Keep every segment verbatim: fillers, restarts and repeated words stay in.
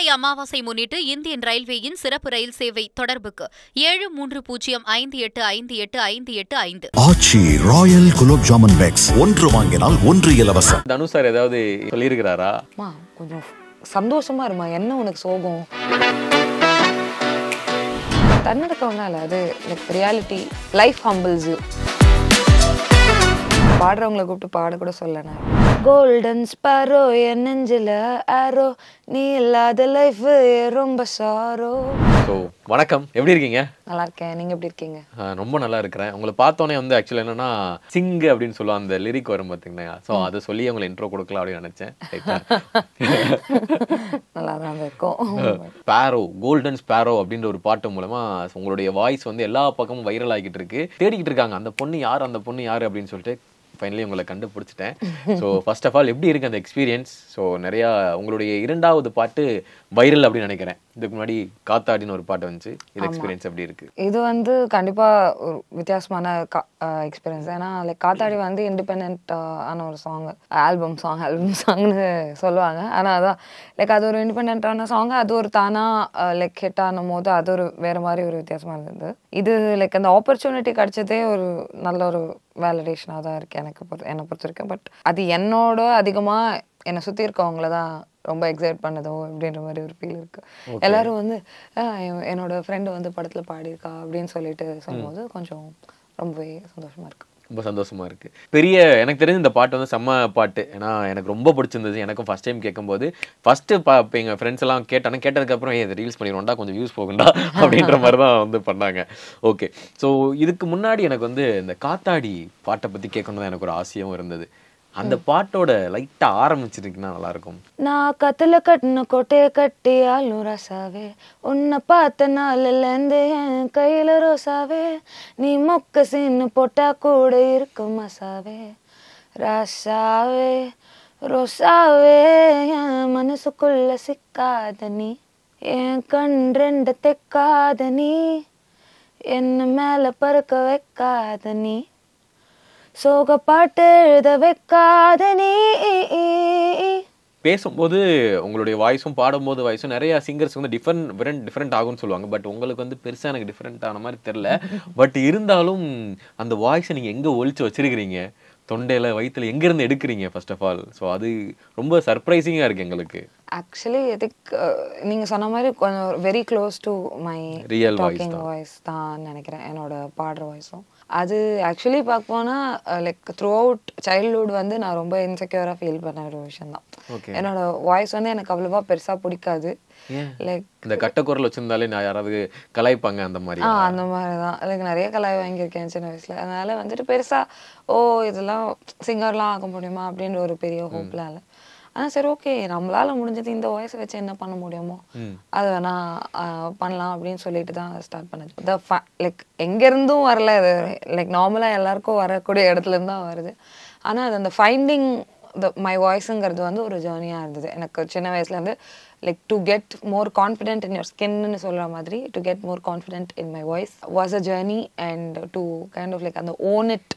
சித்திரை அமாவாசை முன்னிட்டு இந்தியன் ரயில்வேயின் சிறப்பு ரயில் சேவை தொடர்புக்கு ஏழு மூன்று பூஜ்ஜியம் ஐந்து எட்டு ஐந்து எட்டு ஐந்து எட்டு ஐந்து. ஆச்சி ராயல் குலோப் ஜாமுன் பேக்ஸ் ஒன்று வாங்கினால் ஒன்று இலவசம். தனு சார் ஏதாவது சொல்லியிருக்கிறாரா? கொஞ்சம் சந்தோஷமா இருமா, என்ன உனக்கு சோகம்? தன்னடக்கம்னா இல்லை, அது like reality. Life humbles you. பாடுறவங்களை கூப்பிட்டு பாட கூட சொல்லணும். கோல்டன் ஸ்பாரோ என் நெஞ்சில ஆரோ, நீ இல்லாத லைஃப் ரொம்ப சாரோ. ஸோ வணக்கம், எப்படி இருக்கீங்க? நல்லா இருக்கேன், நீங்க எப்படி இருக்கீங்க? ரொம்ப நல்லா இருக்கிறேன். உங்களை பார்த்தோன்னே வந்து ஆக்சுவலி என்னன்னா சிங் அப்படின்னு சொல்லுவோம், அந்த லிரிக் வரும் பார்த்தீங்கன்னா. ஸோ அதை சொல்லி உங்களை இன்ட்ரோ கொடுக்கலாம் அப்படின்னு நினைச்சேன். நல்லா தான் இருக்கும். ஸ்பாரோ, கோல்டன் ஸ்பாரோ அப்படின்ற ஒரு பாட்டு மூலமா உங்களுடைய வாய்ஸ் வந்து எல்லா பக்கமும் வைரல் ஆகிட்டு இருக்கு. தேடிக்கிட்டு இருக்காங்க அந்த பொண்ணு யார், அந்த பொண்ணு யார் அப்படின்னு சொல்லிட்டு. ஃபைனலி உங்களை கண்டுபிடிச்சிட்டேன். ஸோ ஃபர்ஸ்ட் ஆஃப் ஆல் எப்படி இருக்கு அந்த எக்ஸ்பீரியன்ஸ்? ஸோ நிறையா உங்களுடைய இரண்டாவது பாட்டு வைரல் அப்படின்னு நினைக்கிறேன். இதுக்கு முன்னாடி காத்தாடின்னு ஒரு பாட்டு வந்துச்சு. இது எக்ஸ்பீரியன்ஸ் எப்படி இருக்கு? இது வந்து கண்டிப்பா ஒரு வித்தியாசமான எக்ஸ்பீரியன்ஸ். ஏன்னா லைக் காத்தாடி வந்து இண்டிபெண்ட் ஆன ஒரு சாங், ஆல்பம் சாங் ஆல்பம் சாங்னு சொல்லுவாங்க. ஆனால் அதான் லைக் அது ஒரு இண்டிபெண்டான சாங். அது ஒரு தானா லைக் ஹிட் ஆனும் போது அது ஒரு வேற மாதிரி ஒரு வித்தியாசமா இருந்தது. இது லைக் அந்த ஆப்பர்ச்சுனிட்டி கிடைச்சதே ஒரு நல்ல ஒரு வேலிடேஷனாக தான் இருக்கு எனக்கு பொறுத்த என்னை பொறுத்த வரைக்கும். பட் அது என்னோட அதிகமாக என்னை சுற்றி இருக்கவங்கள தான் ரொம்ப எக்ஸைட் பண்ணதோ அப்படின்ற மாதிரி ஒரு ஃபீல் இருக்கு. எல்லாரும் வந்து என்னோட ஃப்ரெண்டு வந்து படத்தில் பாடியிருக்கா அப்படின்னு சொல்லிட்டு சொல்லும்போது கொஞ்சம் ரொம்பவே சந்தோஷமா இருக்கு. ரொம்ப சந்தோஷமா இருக்கு. பெரிய எனக்கு தெரிஞ்ச இந்த பாட்டு வந்து செம்ம பாட்டு. ஏன்னா எனக்கு ரொம்ப பிடிச்சிருந்தது. எனக்கும் ஃபர்ஸ்ட் டைம் கேட்கும்போது ஃபர்ஸ்ட் பா இப்போ எங்கள் ஃப்ரெண்ட்ஸ் எல்லாம் கேட்டானே, கேட்டதுக்கப்புறம் ஏன் ரீல்ஸ் பண்ணிடுவோம்டா, கொஞ்சம் வியூஸ் போகுண்டா அப்படின்ற மாதிரி தான் வந்து பண்ணாங்க. ஓகே, ஸோ இதுக்கு முன்னாடி எனக்கு வந்து இந்த காத்தாடி பாட்டை பற்றி கேட்கணும் தான் எனக்கு ஒரு ஆசையும் இருந்தது. அந்த பாட்டோட லைட்டா ஆரம்பிச்சிருக்குன்னா நல்லா இருக்கும். நான் கத்துல கட்டின கோட்டையை கட்டி ஆளும் ரசாவே, உன்னை பார்த்த நாளில் இருந்து என் கையில ரோசாவே, நீ மொக்க சீன்னு போட்டா கூட இருக்கும் மசாவே, ரசாவே ரோசாவே, என் மனசுக்குள்ள சிக்காத நீ, என் கண் ரெண்டு தெக்காத நீ, என்ன மேல பறக்க வைக்காத நீ, சோக பாட்டு எழுத வைக்காத நீ. பேசும்போது உங்களுடைய வாய்ஸும் பாடும்போது வாய்ஸும் நிறைய சிங்கர்ஸ் வந்து டிஃப்ரெண்ட் டிஃப்ரெண்ட் ஆகும்னு சொல்லுவாங்க. பட் உங்களுக்கு வந்து பெருசாக எனக்கு டிஃப்ரெண்ட் ஆன மாதிரி தெரில. பட் இருந்தாலும் அந்த வாய்ஸை நீங்கள் எங்கே ஒழிச்சு வச்சிருக்கிறீங்க, தொண்டையில் வயிற்றுல எங்கேருந்து எடுக்கிறீங்க ஃபர்ஸ்ட் ஆஃப் ஆல்? ஸோ அது ரொம்ப சர்ப்ரைசிங்காக இருக்குது எங்களுக்கு. ஆக்சுவலி இதுக்கு நீங்கள் சொன்ன மாதிரி கொஞ்சம் very close to my real talking voice தான் நினைக்கிறேன், என்னோட பாடுற வாய்ஸும். அது ஆக்சுவலி பார்க்க போனால் லைக் த்ரூ அவுட் சைல்ட்ஹுட் வந்து நான் ரொம்ப இன்செக்யூராக ஃபீல் பண்ண ஒரு விஷயம் தான். என்னோட வாய்ஸ் வந்து எனக்கு அவ்வளோவா பெருசாக பிடிக்காது. லைக் இந்த கட்டக்குரல் வச்சிருந்தாலே நான் யாராவது கலாய்ப்பாங்க அந்த மாதிரி. ஆ அந்த மாதிரி தான் லைக் நிறைய கலாய் வாங்கியிருக்கேன் சின்ன வயசில். அதனால வந்துட்டு பெருசாக ஓ இதெல்லாம் சிங்கர்லாம் ஆக முடியுமா அப்படின்ற ஒரு பெரிய ஹோப்லாம் இல்லை. ஆனால் சரி ஓகே, நம்மளால முடிஞ்சது இந்த வாய்ஸை வச்சு என்ன பண்ண முடியுமோ அது வேணா பண்ணலாம் அப்படின்னு சொல்லிட்டு தான் ஸ்டார்ட் பண்ணது. த லைக் எங்கேருந்தும் வரல, அது லைக் நார்மலாக எல்லாருக்கும் வரக்கூடிய இடத்துல இருந்து தான் வருது. ஆனால் அது அந்த ஃபைண்டிங் த மை வாய்ஸுங்கிறது வந்து ஒரு ஜேர்னியாக இருந்தது எனக்கு சின்ன வயசுலேருந்து. Like to get more confident in your ஸ்கின்னு சொல்கிற மாதிரி, to get more confident in my voice was a journey. And to kind of like அந்த own it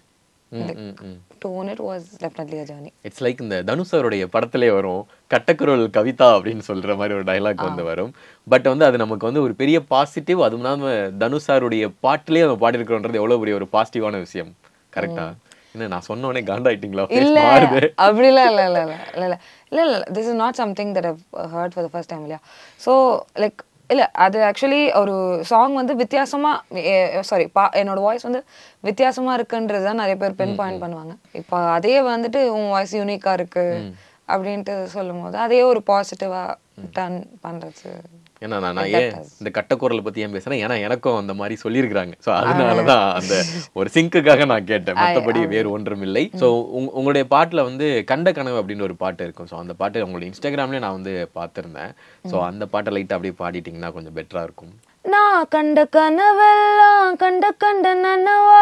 to own it was definitely a journey. It's like இந்த தனுஷருடைய படத்திலே வரும் கட்டக்குரல் கவிதா அப்படின்னு சொல்ற மாதிரி ஒரு டயலாக் வந்து வரும். பட் வந்து அது நமக்கு வந்து ஒரு பெரிய பாசிட்டிவ். அதுவும் நாம தனுஷாருடைய பாட்டிலே நம்ம பாடியிருக்கிறோன்றது எவ்வளவு பெரிய ஒரு பாசிட்டிவான விஷயம். கரெக்டா? என்ன நான் சொன்ன உடனே காண்டாயிட்டீங்களா? இல்ல அப்படிலாம் இல்ல இல்ல இல்ல இல்ல இல்ல இல்ல this is not something that I've heard for the first time. இல்லையா? So like இல்லை அது ஆக்சுவலி ஒரு சாங் வந்து வித்தியாசமாக சாரி பா என்னோட வாய்ஸ் வந்து வித்தியாசமாக இருக்குன்றது தான் நிறைய பேர் பென் பாயிண்ட் பண்ணுவாங்க. இப்போ அதே வந்துட்டு உன் வாய்ஸ் யூனிக்காக இருக்கு அப்படின்ட்டு சொல்லும் போது அதே ஒரு பாசிட்டிவாக டன் பண்ணுறது. ஏன்னா நான் ஏன் இந்த கட்டக்குரலை பற்றி ஏன் பேசுகிறேன், ஏன்னா எனக்கும் அந்த மாதிரி சொல்லியிருக்கிறாங்க. ஸோ அதனால தான் அந்த ஒரு சிங்க்குக்காக நான் கேட்டேன், மற்றபடி வேறு ஒன்றும் இல்லை. ஸோ உங் உங்களுடைய பாட்டில் வந்து கண்ட கனவு அப்படின்னு ஒரு பாட்டு இருக்கும். ஸோ அந்த பாட்டு உங்களுடைய இன்ஸ்டாகிராம்லேயே நான் வந்து பார்த்துருந்தேன். ஸோ அந்த பாட்டை லைட்டாக அப்படியே பாடிட்டிங்கன்னா கொஞ்சம் பெட்டராக இருக்கும். நான் கண்ட கனவெல்லாம் கண்ட கண்ட நனவா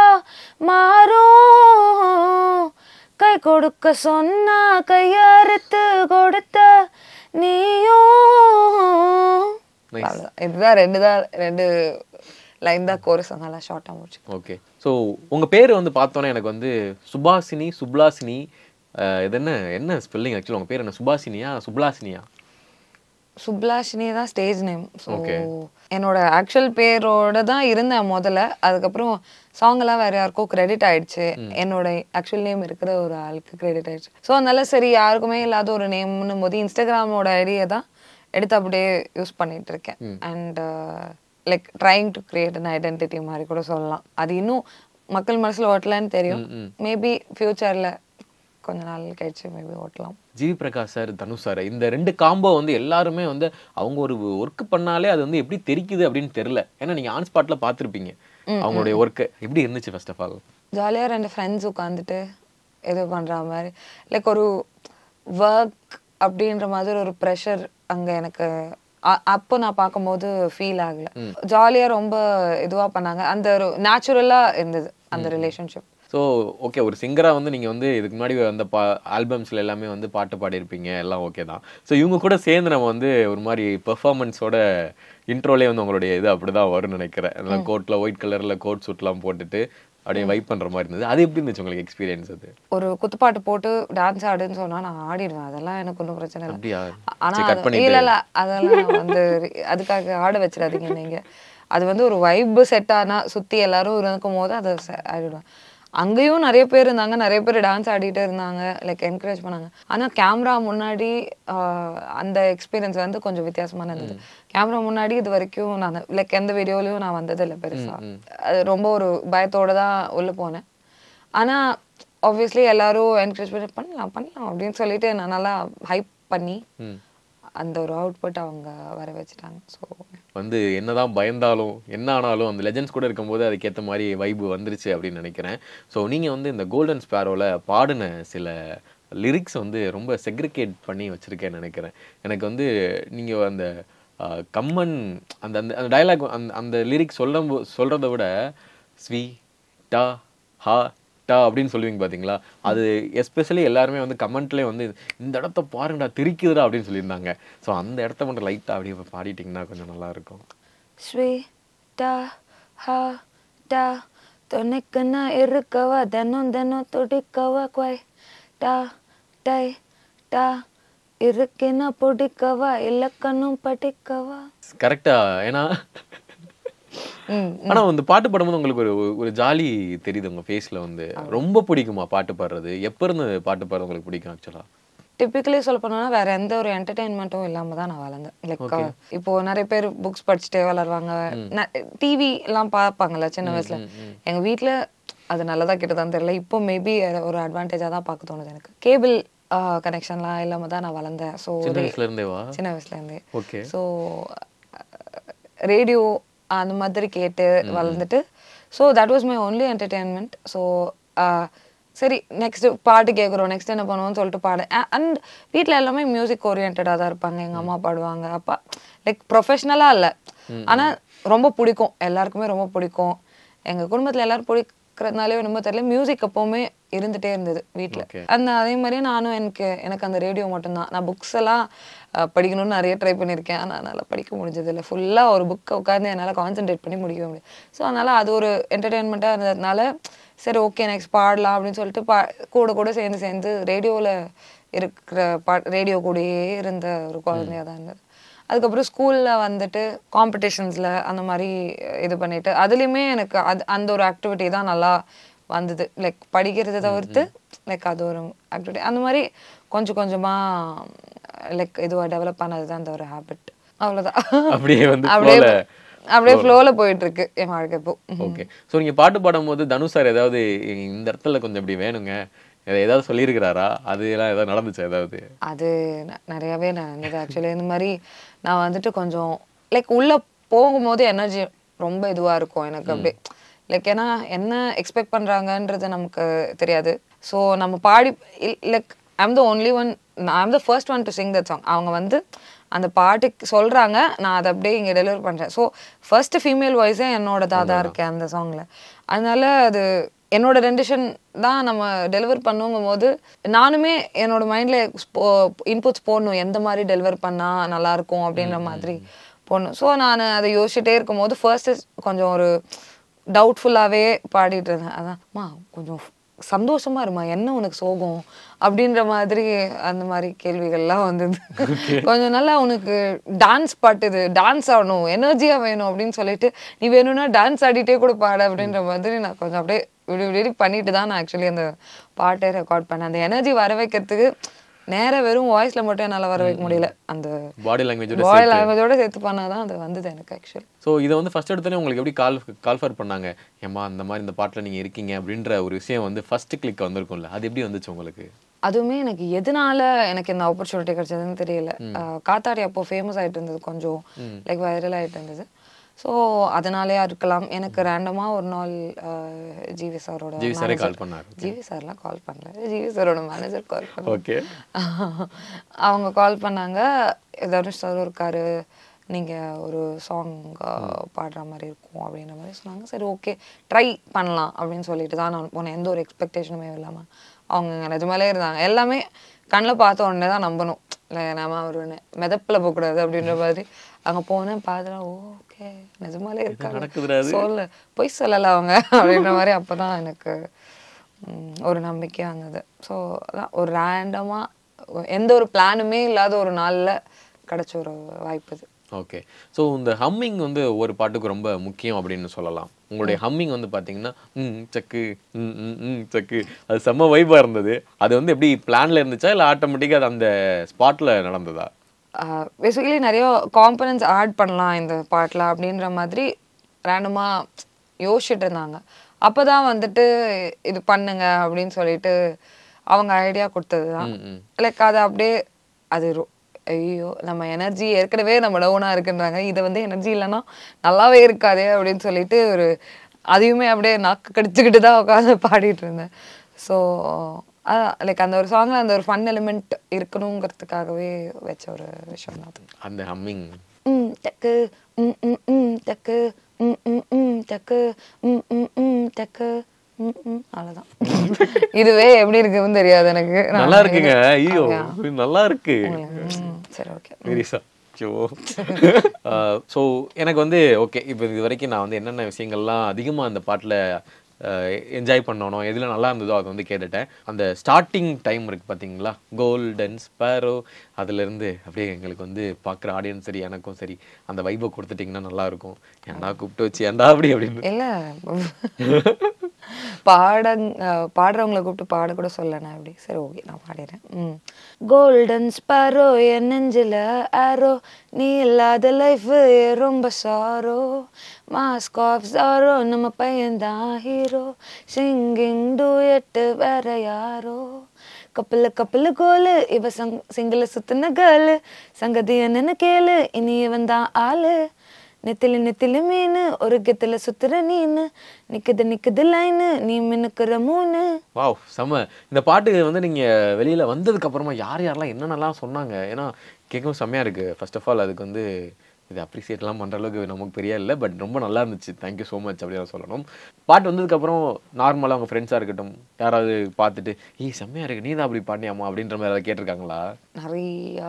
மாறும், கை கொடுக்க சொன்னா கையறுத்து கொடுத்த நீயும். இதுதான் ரெண்டு தான் ரெண்டு லைன் தான் கோரஸ், நல்லா ஷார்ட்டாக முடிச்சு. ஓகே, ஸோ உங்கள் பேர் வந்து பார்த்தோன்னே எனக்கு வந்து சுபாஷினி சுப்லாசினி, இது என்ன என்ன ஸ்பெல்லிங் ஆக்சுவலி? உங்கள் பேர் என்ன, சுபாஷினியா சுப்லாசினியா? சுப்லாஷினி தான் ஸ்டேஜ் நேம். ஸோ என்னோட ஆக்சுவல் பேரோட தான் இருந்தேன் முதல்ல. அதுக்கப்புறம் சாங் எல்லாம் வேற யாருக்கோ கிரெடிட் ஆயிடுச்சு. என்னோட ஆக்சுவல் நேம் இருக்கிற ஒரு ஆளுக்கு கிரெடிட் ஆயிடுச்சு. ஸோ அதனால சரி யாருக்குமே இல்லாத ஒரு நேம்னும் போது இன்ஸ்டாகிராமோட ஐடியை தான் எடுத்து அப்படியே யூஸ் பண்ணிட்டு இருக்கேன். And like trying to create an identity மாதிரி கூட சொல்லலாம். அது இன்னும் மக்கள் மனசுல ஓட்டலன்னு தெரியும். மேபி ஃபியூச்சர்ல கொஞ்ச நாள் கழிச்சு மேபி ஓட்டலாம். GV Prakash sir, Dhanush sir, இந்த ரெண்டு காம்போ வந்து எல்லாருமே வந்து அவங்க ஒரு ஒர்க் பண்ணாலே அது வந்து எப்படி தெரிக்குது அப்படின்னு தெரியல. ஏன்னா நீங்க ஆன் ஸ்பாட்ல பாத்திருப்பீங்க அவங்களுடைய ஒர்க் எப்படி இருந்துச்சு. ஃபர்ஸ்ட் ஆஃப் ஆல் ஜாலியா ரெண்டு ஃப்ரெண்ட்ஸ் உட்காந்துட்டு இது பண்ற மாதிரி லைக் ஒரு ஒர்க் அப்படின்ற மாதிரி ஒரு ப்ரெஷர் அங்க எனக்கு அப்போ நான் பார்க்கும்போது ஃபீல் ஆகல. ஜாலியா ரொம்ப இதுவா பண்ணாங்க. அந்த ஒரு நேச்சுரலா இருந்தது அந்த ரிலேஷன்ஷிப். ஸோ ஓகே, ஒரு சிங்கராக வந்து நீங்கள் வந்து இதுக்கு முன்னாடி அந்த பா ஆல்பம்ஸில் எல்லாமே வந்து பாட்டு பாடியிருப்பீங்க, எல்லாம் ஓகே தான். ஸோ இவங்க கூட சேர்ந்து நம்ம வந்து ஒரு மாதிரி பெர்ஃபார்மன்ஸோட இன்ட்ரோலே வந்து உங்களுடைய இது அப்படி தான் வரும்னு நினைக்கிறேன். அதெல்லாம் கோட்டில் ஒயிட் கலரில் கோட் சூட்லாம் போட்டுட்டு அப்படியே வைப் பண்ணுற மாதிரி இருந்தது. அது எப்படி இருந்துச்சு உங்களுக்கு எக்ஸ்பீரியன்ஸ்? அது ஒரு குத்துப்பாட்டு போட்டு டான்ஸ் ஆடுன்னு சொன்னா நான் ஆடிடுவேன். அதெல்லாம் எனக்கு ஒன்றும் பிரச்சனை இல்லை. அப்படியா? ஆனா இல்ல இல்ல அதெல்லாம் வந்து அதுக்காக ஆட வச்சிடாதீங்க நீங்க. அது வந்து ஒரு வைப் செட் ஆனா சுத்தி எல்லாரும் இருக்கும் போது அதை ஆடிடுவேன். அங்கேயும் நிறைய பேர் இருந்தாங்க, நிறைய பேர் டான்ஸ் ஆடிட்டு இருந்தாங்க, லைக் என்கரேஜ் பண்ணாங்க. ஆனால் கேமரா முன்னாடி அந்த எக்ஸ்பீரியன்ஸ் வந்து கொஞ்சம் வித்தியாசமான இருந்தது. கேமரா முன்னாடி இது வரைக்கும் நான் லைக் எந்த வீடியோலையும் நான் வந்தது இல்லை பெருசா. அது ரொம்ப ஒரு பயத்தோட தான் உள்ள போனேன். ஆனால் ஆப்வியஸ்லி எல்லாரும் என்கரேஜ் பண்ணி பண்ணலாம் பண்ணலாம் அப்படின்னு சொல்லிட்டு நான் நல்லா ஹைப் பண்ணி அந்த ஒரு அவுட்புட் அவங்க வர வச்சுட்டாங்க. ஸோ வந்து என்னதான் பயந்தாலும் என்ன ஆனாலும் அந்த லெஜெண்ட்ஸ் கூட இருக்கும்போது அதுக்கேற்ற மாதிரி வைப்பு வந்துருச்சு அப்படின்னு நினைக்கிறேன். ஸோ நீங்கள் வந்து இந்த கோல்டன் ஸ்பேரோவில் பாடின சில லிரிக்ஸ் வந்து ரொம்ப செக்ரிகேட் பண்ணி வச்சுருக்கேன்னு நினைக்கிறேன். எனக்கு வந்து நீங்கள் அந்த கம்மன் அந்த அந்த அந்த டைலாக் அந்த அந்த லிரிக்ஸ் சொல்ல சொல்கிறத விட ஸ்வீ டா ஹா டா அப்படின்னு சொல்லுவீங்க பார்த்தீங்களா? அது எஸ்பெஷலி எல்லாருமே வந்து கமெண்ட்லேயே வந்து இந்த இடத்த பாருங்கடா தெரிக்குதுடா அப்படின்னு சொல்லியிருந்தாங்க. ஸோ அந்த இடத்த மட்டும் லைட்டாக அப்படியே பாடிட்டிங்கன்னா கொஞ்சம் நல்லாயிருக்கும். ஸ்வீ டா ஹா டா தொனைக்குன்னா இருக்கவா தினம் தினம் துடிக்கவா குவாய் டா டை டா இருக்குன்னா பிடிக்கவா இலக்கணும் படிக்கவா. கரெக்டா? ஏன்னா ஆனா வந்து பாட்டு பாடும்போது உங்களுக்கு ஒரு ஒரு ஜாலி தெரியுது உங்க ஃபேஸ்ல. வந்து ரொம்ப பிடிக்குமா பாட்டு பாடுறது? எப்ப இருந்து பாட்டு பாடுறது உங்களுக்கு பிடிக்கும்? ஆக்சுவலா டிப்பிக்கலி சொல்ல போனோம்னா வேற எந்த ஒரு என்டர்டெயின்மெண்ட்டும் இல்லாம தான் நான் வளர்ந்தேன். லைக் இப்போ நிறைய பேர் புக்ஸ் படிச்சுட்டே வளருவாங்க, டிவி எல்லாம் பார்ப்பாங்கல்ல சின்ன வயசுல. எங்க வீட்டுல அது நல்லதா கிட்டதான் தெரியல. இப்போ மேபி ஒரு அட்வான்டேஜா தான் பார்க்க தோணுது எனக்கு. கேபிள் கனெக்ஷன்லாம் இல்லாம தான் நான் வளர்ந்தேன். ஸோ சின்ன வயசுல இருந்தேவா? சின்ன வயசுல இருந்தே. ஓகே. ஸோ ரேடியோ அந்த மாதிரி கேட்டு வளர்ந்துட்டு so that was my only entertainment. So சரி நெக்ஸ்ட் பாட்டு கேட்குறோம், நெக்ஸ்ட் என்ன பண்ணுவோம்னு சொல்லிட்டு பாடு. அண்ட் வீட்டில் எல்லாமே மியூசிக் ஓரியன்டாக தான் இருப்பாங்க. எங்கள் அம்மா பாடுவாங்க, அப்பா லைக் ப்ரொஃபஷ்னலாக இல்லை, ஆனால் ரொம்ப பிடிக்கும், எல்லாருக்குமே ரொம்ப பிடிக்கும். எங்கள் குடும்பத்தில் எல்லாரும் பிடிக்கிறதுனாலே ரொம்ப தெரியல, மியூசிக் எப்போவுமே இருந்துகிட்டே இருந்தது வீட்டில். அந்த அதே மாதிரியே நானும் எனக்கு எனக்கு அந்த ரேடியோ மட்டும்தான். நான் புக்ஸ் எல்லாம் படிக்கணும்னு நிறைய ட்ரை பண்ணியிருக்கேன், ஆனால் என்னால் படிக்க முடிஞ்சது இல்லை. ஃபுல்லாக ஒரு புக்கை உட்காந்து என்னால் கான்சென்ட்ரேட் பண்ணி முடிக்க முடியும். ஸோ அதனால் அது ஒரு என்டர்டெயின்மெண்ட்டாக இருந்ததுனால சரி ஓகே நெக்ஸ்ட் பாடலாம் அப்படின்னு சொல்லிட்டு பா கூட கூட சேர்ந்து சேர்ந்து ரேடியோவில் இருக்கிற பா ரேடியோ கூடயே இருந்த ஒரு குழந்தையாக தான் இருந்தது. அதுக்கப்புறம் ஸ்கூலில் வந்துட்டு காம்படிஷன்ஸில் அந்த மாதிரி இது பண்ணிட்டு அதுலேயுமே எனக்கு அது அந்த ஒரு ஆக்டிவிட்டி தான் நல்லா வந்தது. லைக் படிக்கிறத தவிர்த்து லைக் அது ஒரு ஆக்டிவிட்டி அந்த மாதிரி கொஞ்சம் கொஞ்சமாக லைக் இதுவாக டெவலப் ஆனது தான் அந்த ஒரு ஹேபிட். அவ்வளோதான். அப்படியே வந்து அப்படியே அப்படியே ஃப்ளோல போயிட்டு இருக்கு என் வாழ்க்கை இப்போ. ஓகே. ஸோ நீங்கள் பாட்டு பாடும்போது தனுஷ் சார் ஏதாவது இந்த இடத்துல கொஞ்சம் இப்படி வேணுங்க ஏதாவது சொல்லியிருக்கிறாரா? அது எல்லாம் ஏதாவது நடந்துச்சு? ஏதாவது அது நிறையாவே நடந்தது ஆக்சுவலி. இந்த மாதிரி நான் வந்துட்டு கொஞ்சம் லைக் உள்ள போகும்போது எனர்ஜி ரொம்ப இதுவாக இருக்கும் எனக்கு. அப்படியே லைக் ஏன்னா என்ன எக்ஸ்பெக்ட் பண்ணுறாங்கன்றது நமக்கு தெரியாது. ஸோ நம்ம பாடி like I'm the only one, I'm the first one to sing that song. அவங்க வந்து அந்த பாட்டுக்கு சொல்கிறாங்க, நான் அதை அப்படியே இங்கே டெலிவரி பண்ணுறேன். ஸோ ஃபர்ஸ்ட் ஃபீமேல் வாய்ஸே என்னோடதாக தான் இருக்கேன் அந்த சாங்கில். அதனால அது என்னோட ரெண்டிஷன் தான் நம்ம டெலிவர் பண்ணுங்கும் போது நானுமே என்னோட மைண்டில் இன்புட்ஸ் போடணும், எந்த மாதிரி டெலிவர் பண்ணால் நல்லாயிருக்கும் அப்படின்ற மாதிரி போடணும். ஸோ நான் அதை யோசிச்சுட்டே இருக்கும் போது ஃபர்ஸ்ட் கொஞ்சம் ஒரு டவுட்ஃபுல்லாகவே பாடிட்டு இருந்தேன். அதான்மா கொஞ்சம் சந்தோஷமா இருமா, என்ன உனக்கு சோகம் அப்படின்ற மாதிரி அந்த மாதிரி கேள்விகள்லாம் வந்தது. கொஞ்சம் நல்லா உனக்கு டான்ஸ் பாட்டுது, டான்ஸ் ஆடணும், எனர்ஜியா வேணும் அப்படின்னு சொல்லிட்டு நீ வேணும்னா டான்ஸ் ஆடிட்டே கூட பாடு அப்படின்ற மாதிரி நான் கொஞ்சம் அப்படியே விடி விடி பண்ணிட்டு தான் நான் ஆக்சுவலி அந்த பாட்டை ரெக்கார்ட் பண்ணேன். அந்த எனர்ஜி வர வைக்கிறதுக்கு நேரா வெறும் வாய்ஸ்ல மட்டும் என்னால் வர வைக்க முடியல, அந்த பாடி லாங்குவேஜோட பாடி லாங்குவேஜோட சேர்த்து பண்ணாதான் அது வந்தது எனக்கு ஆக்சுவலி. ஸோ இதை வந்து ஃபர்ஸ்ட் எடுத்தோடனே உங்களுக்கு எப்படி கால் கால்ஃபர் பண்ணாங்க, ஏம்மா அந்த மாதிரி இந்த பாட்டில் நீங்கள் இருக்கீங்க அப்படின்ற ஒரு விஷயம் வந்து ஃபர்ஸ்ட் கிளிக் வந்திருக்கும்ல, அது எப்படி வந்துச்சு உங்களுக்கு? அதுவுமே எனக்கு எதனால எனக்கு இந்த ஆப்பர்ச்சுனிட்டி கிடைச்சதுன்னு தெரியல. காத்தாடி அப்போ ஃபேமஸ் ஆகிட்டு இருந்தது, கொஞ்சம் லைக் வைரல் ஆகிட்டு இருந்தது. ஸோ அதனாலேயா இருக்கலாம். எனக்கு ரேண்டமாக ஒரு நாள் ஜிவி சாரோட ஜிவி சாரே கால் பண்ணாரு. ஜிவி சார்லாம் கால் பண்ணல, ஜிவி சாரோட மேனேஜர் கால் பண்ணாங்க. ஓகே. அவங்க கால் பண்ணாங்க, தனுஷ் சாரும் இருக்காரு, நீங்கள் ஒரு சாங் பாடுற மாதிரி இருக்கும் அப்படின்ற மாதிரி சொன்னாங்க. சரி ஓகே ட்ரை பண்ணலாம் அப்படின்னு சொல்லிட்டு தான் நான் போனேன், எந்த ஒரு எக்ஸ்பெக்டேஷனுமே இல்லாமல். அவங்க நிஜமாலே இருந்தாங்க, எல்லாமே கண்ணில் பார்த்த உடனே தான் நம்பணும், இல்லை நம்ம ஒரு மெதப்பில் போகக்கூடாது அப்படின்ற மாதிரி. அங்கே போனேன், பார்த்தா ஓகே நிஜமாலே இருக்காங்க, சொல்ல பொய் சொல்லலை அவங்க அப்படின்ற மாதிரி. அப்போ தான் எனக்கு ஒரு நம்பிக்கையாக இருந்தது. ஸோ அதான் ஒரு ரேண்டமாக எந்த ஒரு பிளானுமே இல்லாத ஒரு நாளில் கிடச்ச ஒரு வாய்ப்பு இது. ஓகே. ஸோ இந்த ஹம்மிங் வந்து ஒவ்வொரு பாட்டுக்கு ரொம்ப முக்கியம் அப்படின்னு சொல்லலாம். உங்களுடைய ஹம்மிங் வந்து பார்த்தீங்கன்னா ம் சக்கு ம் ம் ம் சக்கு அது செம்ம வைப்பாக இருந்தது. அது வந்து எப்படி பிளானில் இருந்துச்சா இல்லை ஆட்டோமேட்டிக்காக அது அந்த ஸ்பாட்டில் நடந்ததா? பேசிக்கலி நிறைய காம்பனன்ட்ஸ் ஆட் பண்ணலாம் இந்த பாட்டில் அப்படின்ற மாதிரி ரேண்டமாக யோசிச்சுட்டு இருந்தாங்க. அப்போ தான் வந்துட்டு இது பண்ணுங்க அப்படின்னு சொல்லிட்டு அவங்க ஐடியா கொடுத்தது தான். லைக் அதை அப்படியே அது ஐயோ நம்ம எனர்ஜி ஏற்கனவே நம்ம டவுனாக இருக்குன்றாங்க, இதை வந்து எனர்ஜி இல்லைன்னா நல்லாவே இருக்காதே அப்படின்னு சொல்லிட்டு ஒரு அதையுமே அப்படியே நாக்கு கடிச்சுக்கிட்டு தான் உட்காந்து பாடிட்டு இருந்தேன். ஸோ அதான் லைக் அந்த ஒரு சாங்கில் அந்த ஒரு ஃபன் எலிமெண்ட் இருக்கணுங்கிறதுக்காகவே வச்ச ஒரு விஷயம் தான் அந்த ஹம்மிங். ம் டக்கு ம் ம் ம் டக்கு ம் ம் ம் டக்கு ம் ம் ம் டக்கு ம் ம் அவ்வளோதான். இதுவே எப்படி இருக்குன்னு தெரியாது எனக்கு. நல்லா இருக்குங்க. ஐயோ நல்லா இருக்கு. சரி ஓகே. வெரிசா ஸோ எனக்கு வந்து ஓகே இப்போ இது வரைக்கும் நான் வந்து என்னென்ன விஷயங்கள்லாம் அதிகமாக அந்த பாட்டில் என்ஜாய் பண்ணணும், எதில் நல்லா இருந்ததோ அதை வந்து கேட்டுட்டேன். அந்த ஸ்டார்டிங் டைம் இருக்குது பார்த்தீங்களா, கோல்டன் ஸ்பேரோ, அதுலேருந்து அப்படியே எங்களுக்கு வந்து பார்க்குற ஆடியன்ஸ் சரி எனக்கும் சரி அந்த வைபை கொடுத்துட்டிங்கன்னா நல்லாயிருக்கும். ஏன்டா கூப்பிட்டு வச்சு ஏன்டா அப்படி அப்படின்னு இல்லை பாட பாடுறவங்களை கூப்பிட்டு பாட கூட சொல்லணும் அப்படி. சரி ஓகே நான் பாடிடுறேன். ம் கோல்டன் ஸ்பாரோ என் நெஞ்சில் ஆரோ, நீ இல்லாத லைஃப் ரொம்ப சாரோ, மாஸ்க் ஆஃப் சாரோ நம்ம பையன்தான் ஹீரோ, சிங்கிங் டூயட்டு வேற யாரோ, கப்பல கப்பல கோலு இவ சங் சிங்கிள சுத்தின கேளு, சங்கதி என்னன்னு கேளு இனி இவன் தான் ஆளு, நெத்தில நெத்தில மீன் ஒரு கெத்துல சுத்துற நீனு, நிக்குது நிக்குது லைனு நீ மினுக்குற மூணு. வாவ் செம்ம. இந்த பாட்டு வந்து நீங்கள் வெளியில் வந்ததுக்கு அப்புறமா யார் யாரெல்லாம் என்னென்னலாம் சொன்னாங்க, ஏன்னா கேட்கவும் செம்மையாக இருக்குது. ஃபர்ஸ்ட் ஆஃப் ஆல் அதுக்கு வந்து இது அப்ரிசியேட்லாம் பண்ணுற அளவுக்கு நமக்கு பெரிய இல்லை, பட் ரொம்ப நல்லா இருந்துச்சு. தேங்க்யூ ஸோ மச் அப்படின்னு சொல்லணும். பாட்டு வந்ததுக்கப்புறம் நார்மலாக அவங்க ஃப்ரெண்ட்ஸாக இருக்கட்டும் யாராவது பார்த்துட்டு ஏய் செம்மையாக இருக்குது நீ தான் அப்படி பாடியாமா அப்படின்ற மாதிரி ஏதாவது கேட்டிருக்காங்களா? நிறையா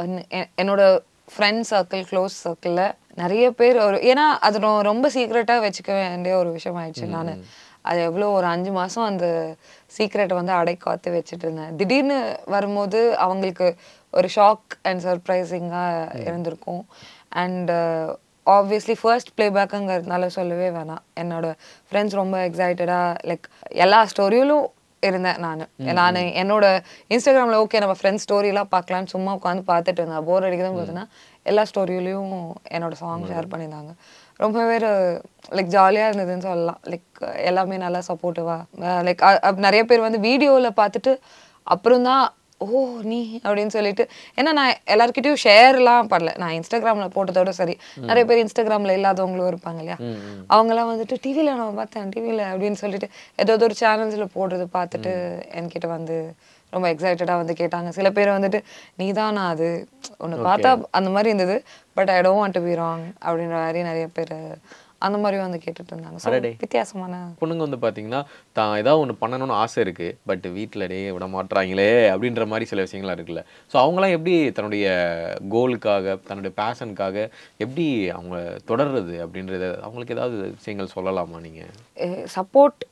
என்னோட ஃப்ரெண்ட்ஸ் சர்க்கிள் க்ளோஸ் சர்க்கிளில் நிறைய பேர் ஒரு, ஏன்னா அது ரொம்ப சீக்ரெட்டாக வச்சுக்க வேண்டிய ஒரு விஷயம் ஆயிடுச்சு. நான் அது எவ்வளோ ஒரு அஞ்சு மாதம் அந்த சீக்ரெட்டை வந்து அடை காத்து வச்சுட்டு இருந்தேன். திடீர்னு வரும்போது அவங்களுக்கு ஒரு ஷாக் அண்ட் சர்ப்ரைசிங்காக இருந்திருக்கும். அண்ட் ஆப்வியஸ்லி ஃபர்ஸ்ட் ப்ளேபேக்குங்கிறதுனால சொல்லவே வேணாம், என்னோட ஃப்ரெண்ட்ஸ் ரொம்ப எக்ஸைட்டடாக லைக் எல்லா ஸ்டோரியிலும் இருந்தேன். நான் நான் என்னோட இன்ஸ்டாகிராமில் ஓகே நம்ம ஃப்ரெண்ட்ஸ் ஸ்டோரியெலாம் பார்க்கலான்னு சும்மா உட்காந்து பார்த்துட்டு இருந்தேன். போர் அடிக்குதுன்னு பார்த்தீங்கன்னா எல்லா ஸ்டோரியிலையும் என்னோட சாங் ஷேர் பண்ணியிருந்தாங்க. ரொம்ப பேர் லைக் ஜாலியாக இருந்ததுன்னு சொல்லலாம். லைக் எல்லாமே நல்லா சப்போர்ட்டிவாக லைக் நிறைய பேர் வந்து வீடியோவில் பார்த்துட்டு அப்புறம் தான் ஓ நீ அப்படின்னு சொல்லிட்டு, ஏன்னா நான் எல்லாருக்கிட்டையும் ஷேர்லாம் பண்ணல, நான் இன்ஸ்டாகிராமில் போட்டதோட சரி. நிறைய பேர் இன்ஸ்டாகிராமில் இல்லாதவங்களும் இருப்பாங்க இல்லையா, அவங்களாம் வந்துட்டு டிவியில் நான் பார்த்தேன் டிவியில் அப்படின்னு சொல்லிட்டு ஏதோ ஒரு சேனல்ஸில் போடுறது பார்த்துட்டு என்கிட்ட வந்து ரொம்ப எக்ஸைட்டடாக வந்து கேட்டாங்க. சில பேர் வந்துட்டு நீ தானா அது ஒன்று பார்த்தா அந்த மாதிரி இருந்தது, but I don't want to be wrong அப்படின்ற மாதிரி நிறைய பேர் அந்த மாதிரி வந்து கேட்டுட்டு இருந்தாங்க. வித்தியாசமான பொண்ணுங்க வந்து பார்த்தீங்கன்னா தான் ஏதாவது ஒன்று பண்ணணும்னு ஆசை இருக்குது, பட் வீட்டில் டே விட மாட்டுறாங்களே அப்படின்ற மாதிரி சில விஷயங்கள்லாம் இருக்குல்ல. ஸோ அவங்களாம் எப்படி தன்னுடைய கோலுக்காக தன்னுடைய பேஷனுக்காக எப்படி அவங்க தொடர்றது அப்படின்றது அவங்களுக்கு ஏதாவது விஷயங்கள் சொல்லலாமா நீங்கள்? சப்போர்ட்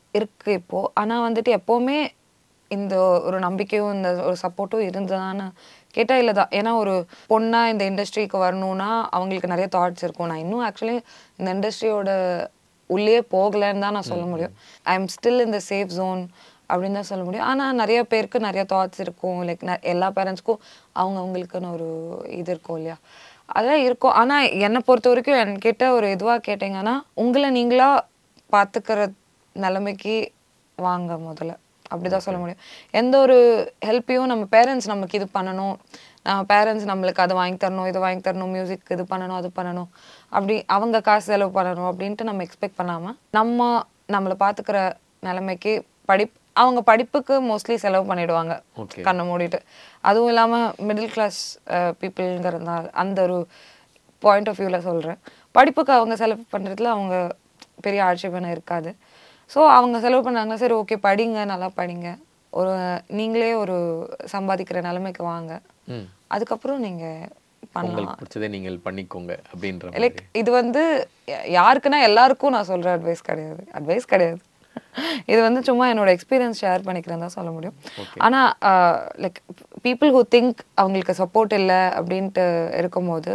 இருக்கு இப்போ. ஆனா வந்துட்டு எப்பவுமே இந்த ஒரு நம்பிக்கையும் இந்த ஒரு சப்போர்ட்டும் இருந்ததான்னு கேட்டா இல்லதான். ஏன்னா ஒரு பொண்ணா இந்த இண்டஸ்ட்ரிக்கு வரணும்னா அவங்களுக்கு நிறைய தாட்ஸ் இருக்கும். நான் இன்னும் ஆக்சுவலி இந்த இண்டஸ்ட்ரியோட உள்ளே போகலன்னு தான் நான் சொல்ல முடியும். ஐ எம் ஸ்டில் இந்த சேஃப் ஜோன் அப்படின்னு தான் சொல்ல முடியும். ஆனா நிறைய பேருக்கு நிறைய தாட்ஸ் இருக்கும். லைக் எல்லா பேரண்ட்ஸ்க்கும் அவங்க அவங்களுக்குன்னு ஒரு இது இருக்கும் இல்லையா, அதெல்லாம் இருக்கும். ஆனா என்னை பொறுத்த வரைக்கும் என்கிட்ட ஒரு இதுவா கேட்டீங்கன்னா, உங்களை நீங்களா பாத்துக்கிற நிலைமைக்கு வாங்க முதல்ல, அப்படிதான் சொல்ல முடியும். எந்த ஒரு ஹெல்ப்பையும் நம்ம பேரண்ட்ஸ் நமக்கு இது பண்ணணும், நம்ம பேரண்ட்ஸ் நம்மளுக்கு அதை வாங்கி தரணும், இதை வாங்கி தரணும், மியூசிக் இது பண்ணணும், அது பண்ணணும், அப்படி அவங்க காசு செலவு பண்ணணும் அப்படின்ட்டு நம்ம எக்ஸ்பெக்ட் பண்ணாம நம்ம நம்மளை பார்த்துக்கிற நிலைமைக்கு படிப் அவங்க படிப்புக்கு மோஸ்ட்லி செலவு பண்ணிடுவாங்க கண்ணை மூடிட்டு. அதுவும் இல்லாமல் மிடில் கிளாஸ் பீப்புளுங்கிறதுனால அந்த ஒரு பாயிண்ட் ஆஃப் வியூவில் சொல்கிறேன். படிப்புக்கு அவங்க செலவு பண்ணுறதுல அவங்க பெரிய ஆட்சேபனை இருக்காது. ஸோ அவங்க செலவு பண்ணாங்கன்னா சரி ஓகே படிங்க, நல்லா படிங்க, ஒரு நீங்களே ஒரு சம்பாதிக்கிற நிலைமைக்கு வாங்க, அதுக்கப்புறம் நீங்கள் பண்ணலாம், பிடிச்சதை நீங்கள் பண்ணிக்கோங்க அப்படின்ற. லைக் இது வந்து யாருக்குன்னா எல்லாருக்கும் நான் சொல்கிற அட்வைஸ் கிடையாது, அட்வைஸ் கிடையாது. இது வந்து சும்மா என்னோட எக்ஸ்பீரியன்ஸ் ஷேர் பண்ணிக்கிறேன் தான் சொல்ல முடியும். ஆனால் லைக் பீப்புள் ஹூ திங்க் அவங்களுக்கு சப்போர்ட் இல்லை அப்படின்ட்டு இருக்கும்போது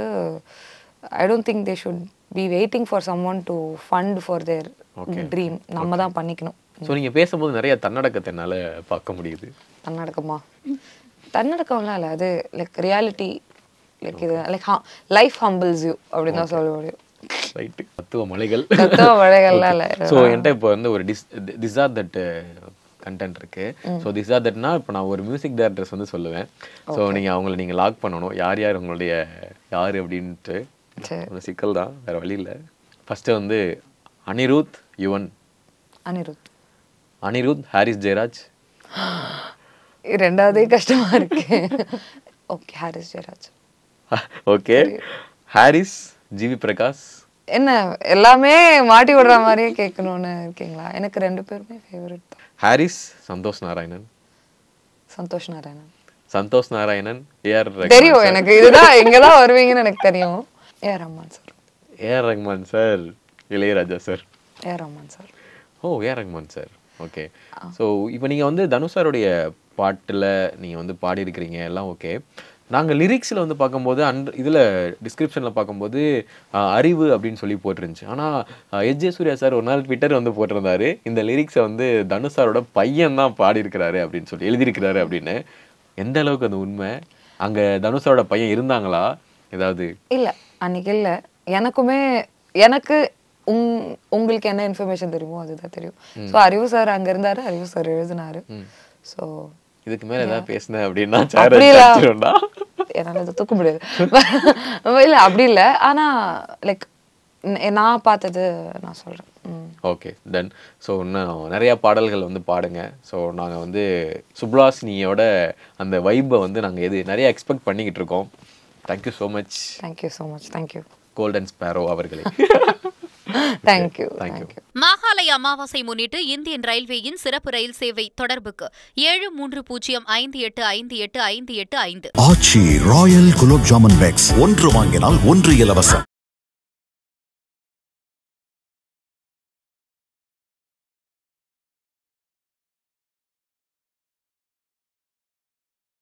I don't think they should be waiting for someone to fund for their dream. நம்ம தான் பண்ணிக்கணும். ஸோ நீங்கள் பேசும்போது நிறைய தன்னடக்கத்தை என்னால் பார்க்க முடியுது. தன்னடக்கமா? தன்னடக்கம்லாம் இல்லை, அது லைக் ரியாலிட்டி. லைக் இது லைக் லைஃப் ஹம்பிள்ஸ் யூ அப்படின்னு தான் சொல்ல முடியும். ரைட்டு. தத்துவ மலைகள் தத்துவ மலைகள்லாம் இல்லை. ஸோ என்கிட்ட இப்போ வந்து ஒரு this this or that content இருக்கு. ஸோ திஸ் ஆர் தட்னா இப்போ நான் ஒரு மியூசிக் டைரக்டர்ஸ் வந்து சொல்லுவேன். ஸோ நீங்கள் அவங்கள நீங்கள் லாக் பண்ணணும், யார் யார் உங்களுடைய யார் அப்படின்ட்டு. ஒரு சிக்கல் தான், வேற வழி இல்லை. ஃபர்ஸ்ட் வந்து அனிருத் யுவன். அனிருத் அனிருத் ஹாரிஸ் ஜெயராஜ். ரெண்டாவதே கஷ்டமா இருக்கு. Okay Harris Jayaraj. Okay Harris GV Prakash. என்ன எல்லாமே மாட்டி விடுற மாதிரியே கேட்கணும்னு இருக்கீங்களா? எனக்கு ரெண்டு பேருமே ஃபேவரட் தான். ஹாரிஸ் சந்தோஷ் நாராயணன். சந்தோஷ் நாராயணன். சந்தோஷ் நாராயணன் ஏஆர் தெரியும் எனக்கு, இதுதான் இங்கதான் வருவீங்கன்னு எனக்கு தெரியும். AR Rahman sir. AR Rahman sir. Ilaiyaraaja sir. AR Rahman sir. ஓ AR Rahman sir. Okay. So இப்போ நீங்கள் வந்து தனுஷ் சாருடைய பாட்டில் நீங்கள் வந்து பாடியிருக்கிறீங்க எல்லாம் ஓகே. நாங்கள் லிரிக்ஸில் வந்து பார்க்கும்போது அண்ட் இதில் டிஸ்கிரிப்ஷனில் பார்க்கும்போது அறிவு அப்படின்னு சொல்லி போட்டிருந்துச்சு. ஆனால் எஸ் ஜே சூர்யா சார் ஒரு நாள் ட்விட்டர் வந்து போட்டிருந்தாரு, இந்த லிரிக்ஸை வந்து தனுஷ் சாரோட பையன் தான் பாடியிருக்கிறாரு அப்படின்னு சொல்லி எழுதியிருக்கிறாரு அப்படின்னு. எந்த அளவுக்கு அது உண்மை? அங்கே தனுஷ் சாரோட பையன் இருந்தாங்களா ஏதாவது? இல்லை அன்னைக்கு இல்லை. எனக்குமே எனக்கு உங் உங்களுக்கு என்ன இன்ஃபர்மேஷன் தெரியுமோ அதுதான் தெரியும். ஸோ அறிவு சார் அங்கே இருந்தாரு, அறிவு சார் எழுதினாரு. ஸோ இதுக்கு மேல ஏதாவது பேசினேன் அப்படின்னா என்னால இதை தூக்க முடியாது. இல்ல அப்படி இல்லை, ஆனா லைக் நான் பார்த்தது நான் சொல்றேன். Okay done. ஸோ இன்னும் நிறைய பாடல்கள் வந்து பாடுங்க. ஸோ நாங்கள் வந்து சுப்லாசினியோட அந்த வைப்பை வந்து நாங்கள் எது நிறைய எக்ஸ்பெக்ட் பண்ணிக்கிட்டு இருக்கோம். Thank you so much. Thank you so much. Thank you golden sparrow அவர்களே. தேங்க்யூ. மாகாளய அமாவாசை முன்னிட்டு இந்தியன் ரயில்வேயின் சிறப்பு ரயில் சேவை தொடர்புக்கு ஏழு மூன்று பூஜ்ஜியம் ஐந்து எட்டு ஐந்து எட்டு ஐந்து எட்டு ஐந்து. ஆச்சி ராயல் குலோப் ஜாமுன் பேக்ஸ் ஒன்று வாங்கினால் ஒன்று இலவசம்.